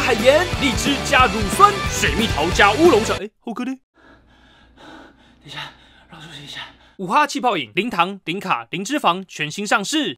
海盐、荔枝加乳酸、水蜜桃加乌龙茶。好喝的。等一下，让我休息一下。5哈气泡饮，零糖、零卡、零脂肪，全新上市。